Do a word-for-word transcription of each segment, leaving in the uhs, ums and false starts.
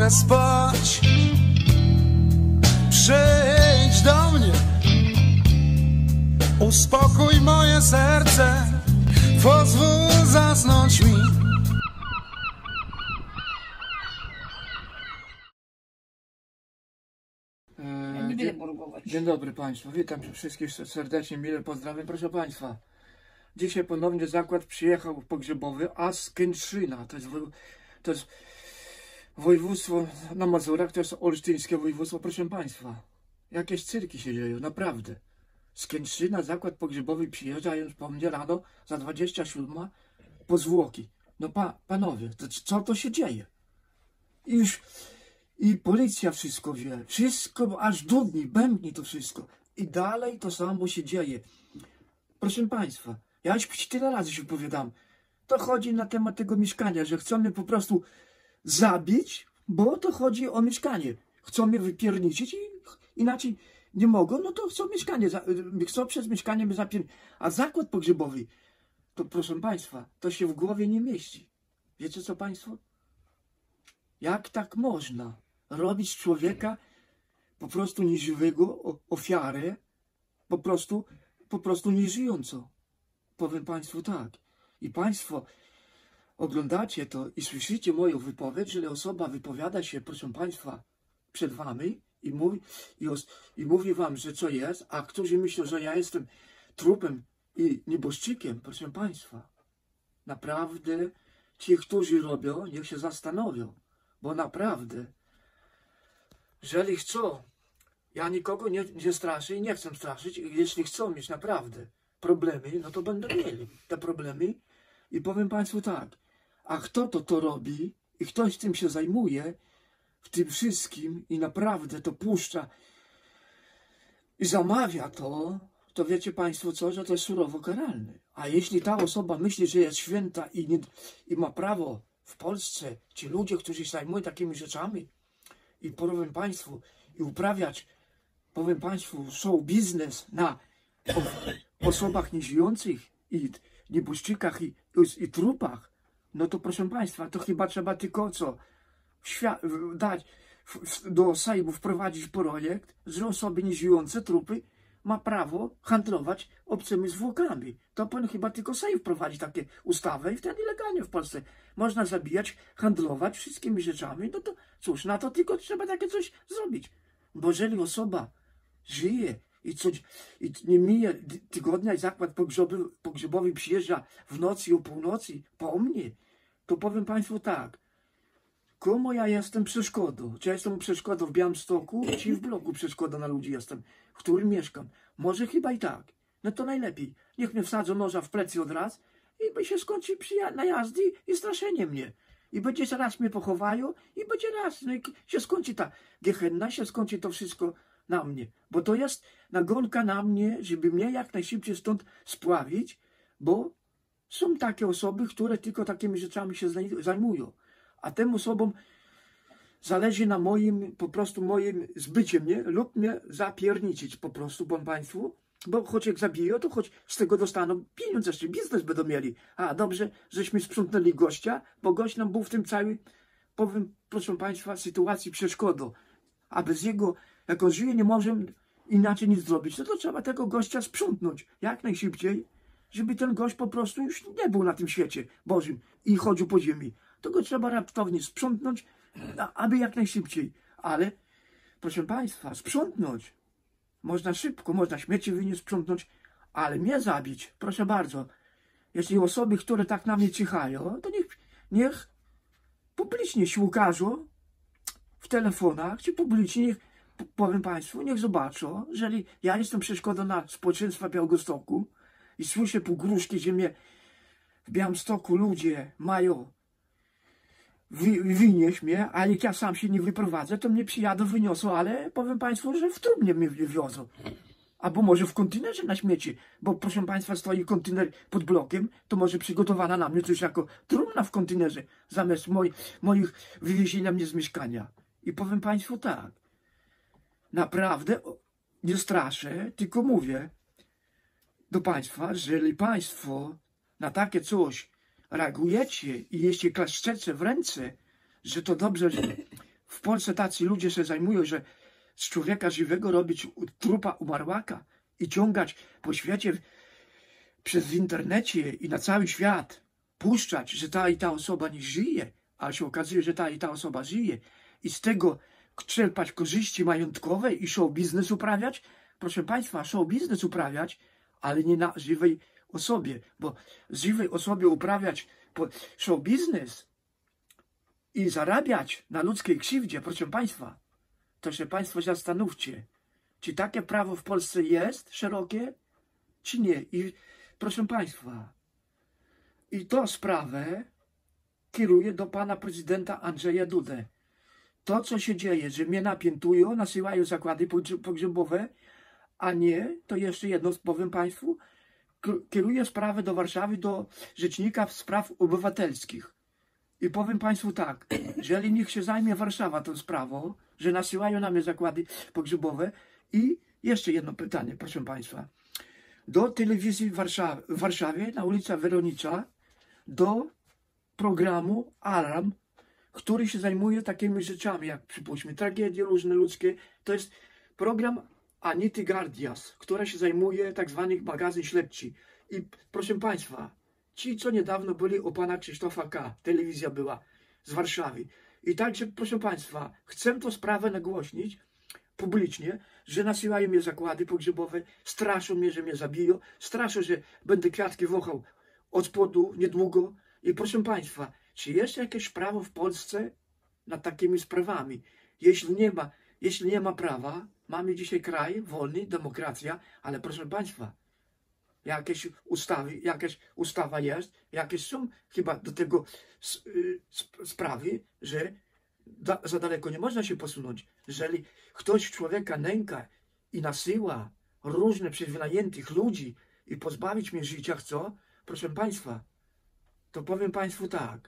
mogę spać. Przyjdź do mnie, uspokój moje serce, pozwól zasnąć mi. Nie będę borgować. Dzień dobry Państwu, witam wszystkich serdecznie, mile pozdrawiam. Proszę Państwa, dzisiaj ponownie zakład przyjechał pogrzebowy, a z Kętrzyna, to jest, to jest województwo na Mazurach, to jest olsztyńskie województwo. Proszę Państwa, jakieś cyrki się dzieją, naprawdę. Z Kętrzyna zakład pogrzebowy przyjeżdża, już po mnie rano za dwadzieścia siódma po zwłoki. No pa, panowie, to, co to się dzieje? I już... I policja wszystko wie, wszystko, aż dudni, bębni to wszystko. I dalej to samo się dzieje. Proszę Państwa, ja już tyle razy się wypowiadam. To chodzi na temat tego mieszkania, że chcą mnie po prostu zabić, bo to chodzi o mieszkanie. Chcą mnie wypierniczyć i inaczej nie mogą, no to chcą mieszkanie, chcą przez mieszkanie mnie zapierniczyć. A zakład pogrzebowy, to proszę Państwa, to się w głowie nie mieści. Wiecie co Państwo? Jak tak można robić z człowieka po prostu nieżywego ofiarę, po prostu, po prostu nieżyjącą? Powiem Państwu tak. I Państwo oglądacie to i słyszycie moją wypowiedź, że osoba wypowiada się, proszę Państwa, przed Wami i mówi, i, os, i mówi Wam, że co jest, a którzy myślą, że ja jestem trupem i nieboszczykiem, proszę Państwa. Naprawdę ci, którzy robią, niech się zastanowią. Bo naprawdę, jeżeli chcą, ja nikogo nie, nie straszę i nie chcę straszyć, jeśli chcą mieć naprawdę problemy, no to będą mieli te problemy. I powiem Państwu tak, a kto to to robi i ktoś tym się zajmuje, w tym wszystkim i naprawdę to puszcza i zamawia to, to wiecie Państwo co, że to jest surowo karalne. A jeśli ta osoba myśli, że jest święta i, nie, i ma prawo w Polsce, ci ludzie, którzy się zajmują takimi rzeczami i powiem Państwu, i uprawiać, powiem Państwu, show biznes na osobach nieżyjących i nieboszczykach i, i, i trupach, no to proszę Państwa, to chyba trzeba tylko co? Dać do Sejmu wprowadzić projekt, że osoby nieżyjące, trupy ma prawo handlować obcymi zwłokami. To pan chyba tylko Sejm wprowadzi takie ustawy i wtedy legalnie w Polsce można zabijać, handlować wszystkimi rzeczami. No to cóż, na to tylko trzeba takie coś zrobić. Bo jeżeli osoba żyje i, coś, i nie mija tygodnia i zakład pogrzebowy, pogrzebowy przyjeżdża w nocy o północy po mnie, to powiem Państwu tak. Komu ja jestem przeszkodą? Czy ja jestem przeszkodą w Białymstoku, czy w bloku przeszkoda na ludzi jestem, w którym mieszkam? Może chyba i tak. No to najlepiej. Niech mnie wsadzą noża w plecy od raz i by się skończy najazdy i straszenie mnie. I będzie raz mnie pochowają i będzie raz. No i się skończy ta gehenna, się skończy to wszystko na mnie. Bo to jest nagonka na mnie, żeby mnie jak najszybciej stąd spławić, bo są takie osoby, które tylko takimi rzeczami się zajmują. A tym osobom zależy na moim, po prostu moim zbycie mnie lub mnie zapierniczyć po prostu, powiem Państwu. Bo choć jak zabiją, to choć z tego dostaną pieniądze, jeszcze biznes będą mieli. A dobrze, żeśmy sprzątnęli gościa, bo gość nam był w tym całym, powiem, proszę Państwa, sytuacji przeszkodą. A bez jego, jak on żyje, nie możemy inaczej nic zrobić. No to trzeba tego gościa sprzątnąć jak najszybciej, żeby ten gość po prostu już nie był na tym świecie Bożym i chodził po ziemi. To go trzeba raptownie sprzątnąć, aby jak najszybciej. Ale, proszę Państwa, sprzątnąć można szybko, można śmieci wynieść, sprzątnąć, ale mnie zabić, proszę bardzo. Jeśli osoby, które tak na mnie cichają, to niech, niech publicznie się ukażą w telefonach, czy publicznie, niech, powiem Państwu, niech zobaczą, jeżeli ja jestem przeszkodą na społeczeństwa Białegostoku i słyszę pogróżki, że mnie w Białymstoku ludzie mają wynieść mnie, a jak ja sam się nie wyprowadzę, to mnie przyjadą, wyniosą, ale powiem Państwu, że w trumnie mnie wiozą. Albo może w kontenerze na śmieci, bo proszę Państwa, stoi kontener pod blokiem, to może przygotowana na mnie coś jako trumna w kontenerze, zamiast moi, moich wywiezienia mnie z mieszkania. I powiem Państwu tak, naprawdę nie straszę, tylko mówię do Państwa, że jeżeli Państwo na takie coś reagujecie i jeśli klaszczecie w ręce, że to dobrze, że w Polsce tacy ludzie się zajmują, że z człowieka żywego robić trupa umarłaka i ciągać po świecie przez internecie i na cały świat, puszczać, że ta i ta osoba nie żyje, a się okazuje, że ta i ta osoba żyje i z tego czerpać korzyści majątkowe i show biznes uprawiać. Proszę Państwa, show biznes uprawiać, ale nie na żywej osobie, bo z żywej osobie uprawiać show biznes i zarabiać na ludzkiej krzywdzie, proszę Państwa, to się Państwo zastanówcie, czy takie prawo w Polsce jest szerokie, czy nie. I proszę Państwa, i to sprawę kieruję do pana prezydenta Andrzeja Dudę. To, co się dzieje, że mnie napiętują, nasyłają zakłady pogrzebowe, a nie, to jeszcze jedno powiem Państwu, kieruję sprawę do Warszawy, do Rzecznika Spraw Obywatelskich. I powiem Państwu tak, jeżeli niech się zajmie Warszawa tą sprawą, że nasyłają na mnie zakłady pogrzebowe. I jeszcze jedno pytanie, proszę Państwa. Do telewizji w Warszawie, w Warszawie na ulica Weronicza, do programu Alarm, który się zajmuje takimi rzeczami, jak przypuśćmy tragedie różne ludzkie. To jest program Anity Gardias, która się zajmuje tak zwanych magazyn śledczy. I proszę Państwa, ci, co niedawno byli u pana Krzysztofa K., telewizja była z Warszawy. I także, proszę Państwa, chcę tę sprawę nagłośnić publicznie, że nasyłają mnie zakłady pogrzebowe, straszą mnie, że mnie zabiją, straszą, że będę kwiatki wąchał od spodu niedługo. I proszę Państwa, czy jest jakieś prawo w Polsce nad takimi sprawami? Jeśli nie ma, jeśli nie ma prawa, mamy dzisiaj kraj wolny, demokracja, ale proszę Państwa, jakieś ustawy, jakaś ustawa jest, jakieś są chyba do tego sprawy, że da, za daleko nie można się posunąć. Jeżeli ktoś człowieka nęka i nasyła różne przez wynajętych ludzi i pozbawić mnie życia chce, proszę Państwa, to powiem Państwu tak.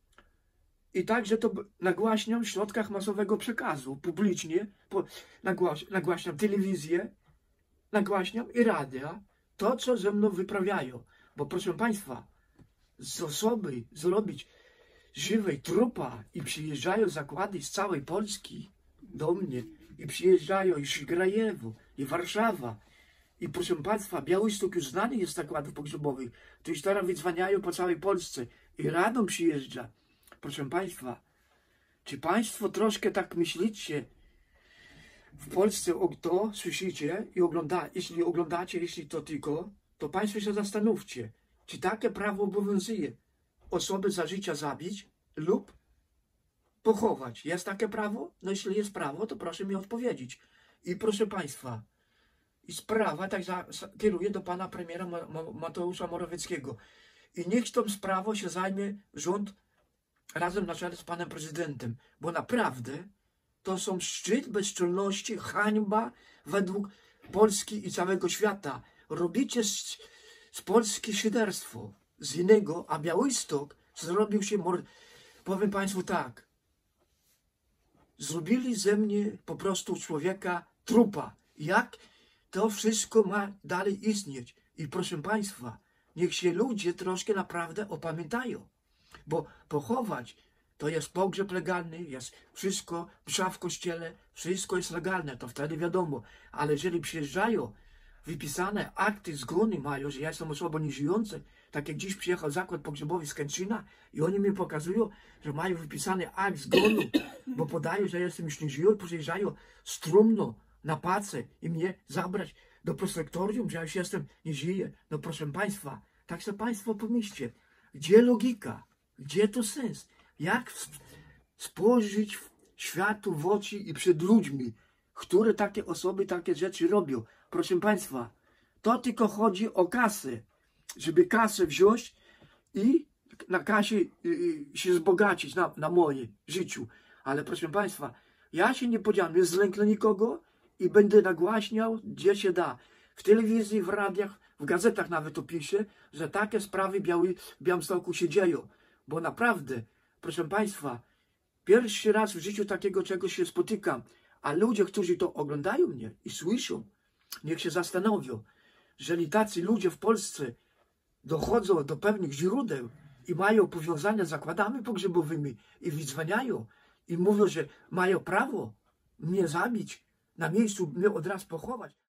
I także to nagłaśniam w środkach masowego przekazu, publicznie, po, nagłaś, nagłaśniam telewizję, nagłaśniam i radia, to co ze mną wyprawiają. Bo proszę Państwa, z osoby zrobić żywej trupa i przyjeżdżają zakłady z całej Polski do mnie i przyjeżdżają i Grajewo, i Warszawa. I proszę Państwa, Białystok już znany jest z zakładów pogrzebowych. To już teraz wydzwaniają po całej Polsce. I Radom przyjeżdża. Proszę Państwa, czy Państwo troszkę tak myślicie w Polsce o to, słyszycie i ogląda, jeśli oglądacie, jeśli to tylko, to Państwo się zastanówcie, czy takie prawo obowiązuje osoby za życia zabić lub pochować. Jest takie prawo? No jeśli jest prawo, to proszę mi odpowiedzieć. I proszę Państwa, i sprawa tak za, kieruję do pana premiera Mateusza Morawieckiego. I niech tą sprawą się zajmie rząd razem na czele z panem prezydentem, bo naprawdę to są szczyt bezczelności, hańba według Polski i całego świata. Robicie z, z Polski szyderstwo, z innego, a Białystok zrobił się, powiem Państwu tak, zrobili ze mnie po prostu człowieka trupa. Jak to wszystko ma dalej istnieć? I proszę Państwa, niech się ludzie troszkę naprawdę opamiętają, bo pochować to jest pogrzeb legalny, jest wszystko, msza w kościele, wszystko jest legalne, to wtedy wiadomo, ale jeżeli przyjeżdżają, wypisane akty zgony mają, że ja jestem osobą nieżyjącą, tak jak dziś przyjechał zakład pogrzebowy z Kętrzyna i oni mi pokazują, że mają wypisany akt zgonu, bo podają, że ja jestem już nieżyjący, przyjeżdżają z trumną na pacę i mnie zabrać do prosektorium, że ja już jestem, nie żyję. No proszę Państwa, tak sobie Państwo pomyślcie, gdzie logika, gdzie to sens? Jak spojrzeć światu w oczy i przed ludźmi, które takie osoby takie rzeczy robią? Proszę Państwa, to tylko chodzi o kasę, żeby kasę wziąć i na kasie się wzbogacić na, na moim życiu. Ale proszę Państwa, ja się nie podziałem, nie zlęknę nikogo i będę nagłaśniał, gdzie się da. W telewizji, w radiach, w gazetach nawet to pisze, że takie sprawy Biały, w Białymstoku się dzieją. Bo naprawdę, proszę Państwa, pierwszy raz w życiu takiego czegoś się spotykam, a ludzie, którzy to oglądają mnie i słyszą, niech się zastanowią, jeżeli tacy ludzie w Polsce dochodzą do pewnych źródeł i mają powiązania z zakładami pogrzebowymi i wydzwaniają i mówią, że mają prawo mnie zabić, na miejscu mnie od razu pochować.